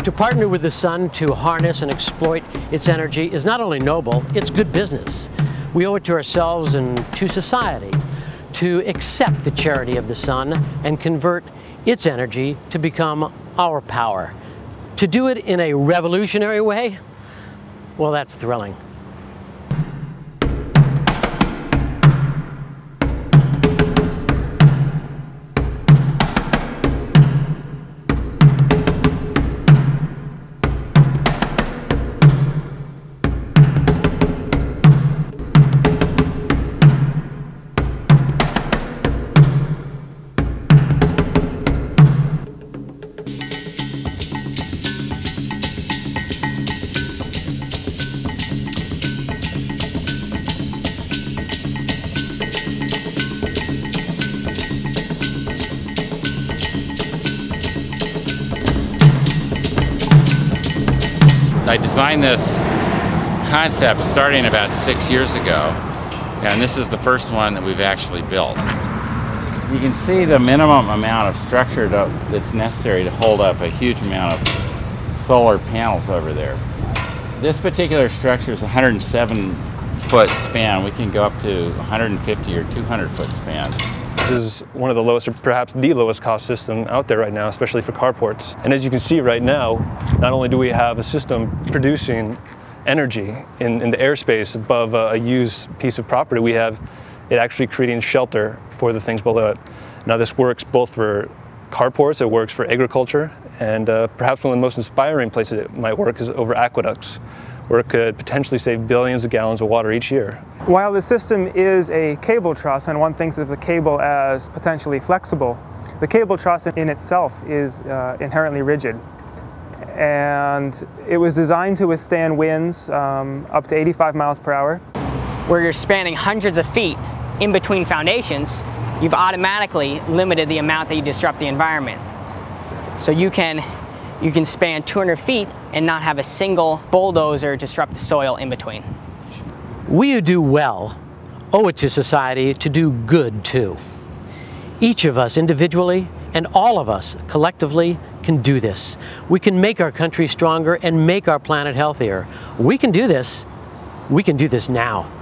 To partner with the sun to harness and exploit its energy is not only noble, it's good business. We owe it to ourselves and to society to accept the charity of the sun and convert its energy to become our power. To do it in a revolutionary way, well, that's thrilling. I designed this concept starting about 6 years ago, and this is the first one that we've actually built. You can see the minimum amount of structure that's necessary to hold up a huge amount of solar panels over there. This particular structure is a 107-foot span. We can go up to 150 or 200-foot spans. This is one of the lowest, or perhaps the lowest cost system out there right now, especially for carports. And as you can see right now, not only do we have a system producing energy in the airspace above a used piece of property, we have it actually creating shelter for the things below it. Now this works both for carports, it works for agriculture, and perhaps one of the most inspiring places it might work is over aqueducts, where it could potentially save billions of gallons of water each year. While the system is a cable truss, and one thinks of the cable as potentially flexible, the cable truss in itself is inherently rigid. And it was designed to withstand winds up to 85 miles per hour. Where you're spanning hundreds of feet in between foundations, you've automatically limited the amount that you disrupt the environment. So you can span 200 feet and not have a single bulldozer disrupt the soil in between. We who do well owe it to society to do good too. Each of us individually and all of us collectively can do this. We can make our country stronger and make our planet healthier. We can do this now.